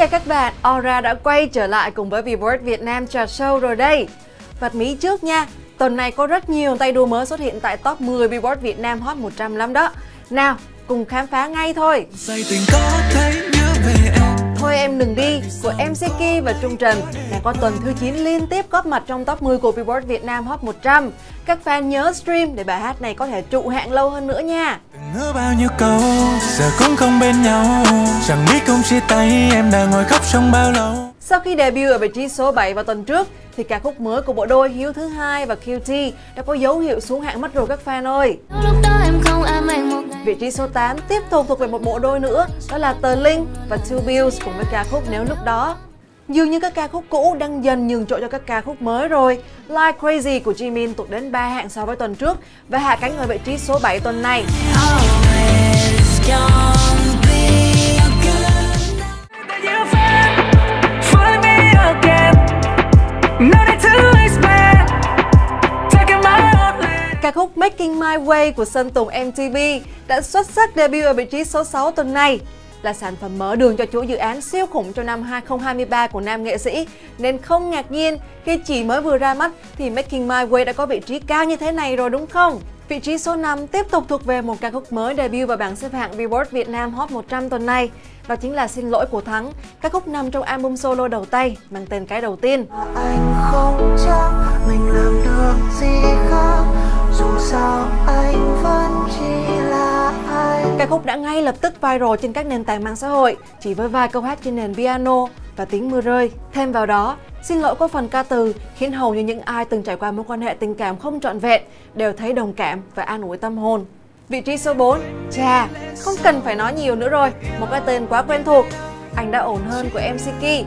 chào các bạn, Aura đã quay trở lại cùng với Billboard Việt Nam Chart Show rồi đây. Bật mí trước nha, tuần này có rất nhiều tay đua mới xuất hiện tại top 10 Billboard Việt Nam Hot 100 lắm đó. Nào, cùng khám phá ngay thôi. Thôi em đừng đi của MC Ki và Trung Trần đã có tuần thứ 9 liên tiếp góp mặt trong top 10 của Billboard Việt Nam Hot 100. Các fan nhớ stream để bài hát này có thể trụ hạng lâu hơn nữa nha. Ngỡ bao nhiêu câu giờ cũng không bên nhau, chẳng biết không chia tay em đã ngồi khóc trong bao lâu. Sau khi debut ở vị trí số 7 vào tuần trước thì ca khúc mới của bộ đôi Hiếu thứ hai và QT đã có dấu hiệu xuống hạng mất rồi các fan ơi. Vị trí số 8 tiếp tục thuộc về một bộ đôi nữa, đó là Tờ Linh và Two Bills cùng với ca khúc Nếu Lúc Đó. Dường như các ca khúc cũ đang dần nhường chỗ cho các ca khúc mới rồi. Like Crazy của Jimin tụt đến 3 hạng so với tuần trước và hạ cánh ở vị trí số 7 tuần này. Ca khúc Making My Way của Sơn Tùng MTV đã xuất sắc debut ở vị trí số 6 tuần này. Là sản phẩm mở đường cho chuỗi dự án siêu khủng trong năm 2023 của nam nghệ sĩ, nên không ngạc nhiên khi chỉ mới vừa ra mắt thì Making My Way đã có vị trí cao như thế này rồi đúng không? Vị trí số 5 tiếp tục thuộc về một ca khúc mới debut vào bảng xếp hạng Billboard Việt Nam Hot 100 tuần này. Đó chính là Xin Lỗi của Thắng, ca khúc nằm trong album solo đầu tay mang tên Cái Đầu Tiên. Anh không chắc mình làm được gì khác, dù sao anh vẫn chỉ là anh. Ca khúc đã ngay lập tức viral trên các nền tảng mạng xã hội chỉ với vài câu hát trên nền piano và tiếng mưa rơi. Thêm vào đó, Xin Lỗi có phần ca từ khiến hầu như những ai từng trải qua mối quan hệ tình cảm không trọn vẹn đều thấy đồng cảm và an ủi tâm hồn. Vị trí số 4, chà, không cần phải nói nhiều nữa rồi, một cái tên quá quen thuộc, Anh Đã Ổn Hơn của MC Ki.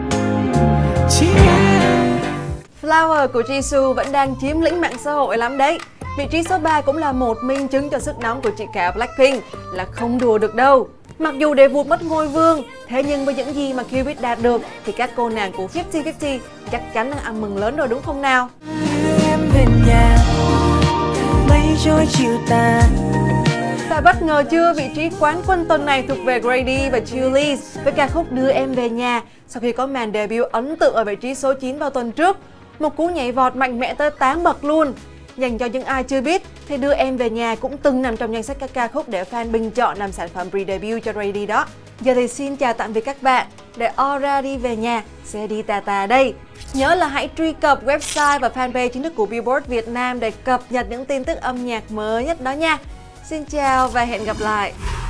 Flower của Jisoo vẫn đang chiếm lĩnh mạng xã hội lắm đấy. Vị trí số 3 cũng là một minh chứng cho sức nóng của chị cả Blackpink, là không đùa được đâu. Mặc dù để vụt mất ngôi vương, thế nhưng với những gì mà Cupid đạt được thì các cô nàng của 50-50 chắc chắn đang ăn mừng lớn rồi đúng không nào? Em về nhà, mây trôi chiều tàn. Và bất ngờ chưa, vị trí quán quân tuần này thuộc về Grady và Julie với ca khúc Đưa Em Về Nhà sau khi có màn debut ấn tượng ở vị trí số 9 vào tuần trước. Một cú nhảy vọt mạnh mẽ tới 8 bậc luôn. Dành cho những ai chưa biết thì Đưa Em Về Nhà cũng từng nằm trong danh sách các ca khúc để fan bình chọn làm sản phẩm pre-debut cho Grady đó. Giờ thì xin chào tạm biệt các bạn, để Aura đi về nhà sẽ đi tà tà đây. Nhớ là hãy truy cập website và fanpage chính thức của Billboard Việt Nam để cập nhật những tin tức âm nhạc mới nhất đó nha. Xin chào và hẹn gặp lại.